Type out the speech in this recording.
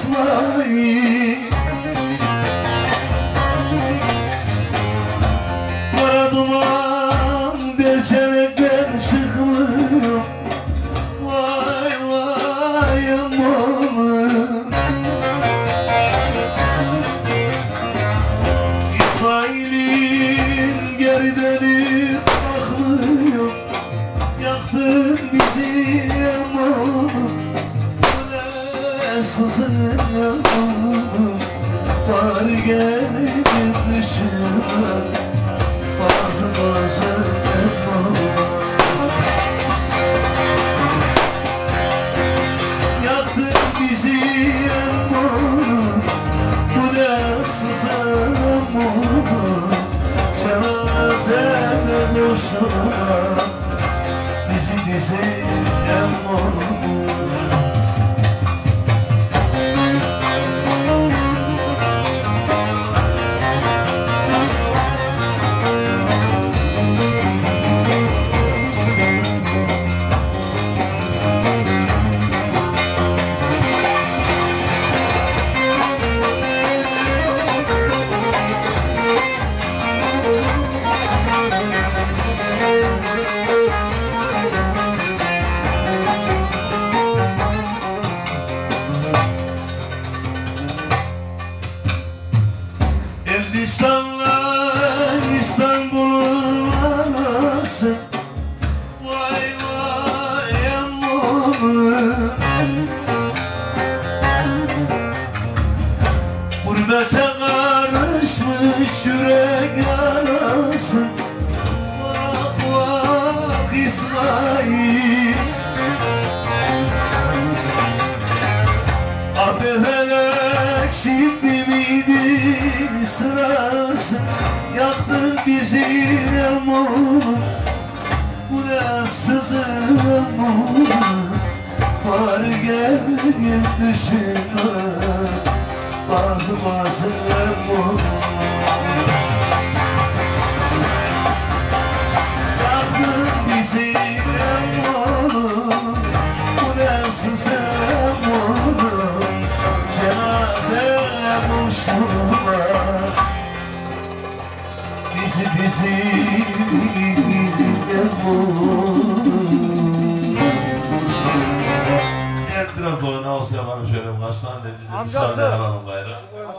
İsmail. Kara duman bir çenekten çıkmıyor. Vay vay amanım. İsmail'in geri dönüp bakmıyor. Yaktın bizi amanım. Bu ne sızın amanım. Var gelir düşman. Bazı amanım. Yaktın bizi amanım. Bu ne sızın amanım. Cenazede boşuna bizi dizi amanım. Elbistan'la İstanbul'un arası. Vay vay amanım. Gurbete karışmış yürek arası. Vah vah İsmail. Abi felek şimdi miydi sırası? Yaktın bizi amanım. Bu ne sızın amanım. Var gel düşünme. Bazı amanım. Yaktın bizi amanım. Bu ne sızın amanım. Cenaze boşluğuna bizi Gel biraz oyna olsa yapalım şöyle birkaç tane de biz de müsaade alalım gayrı.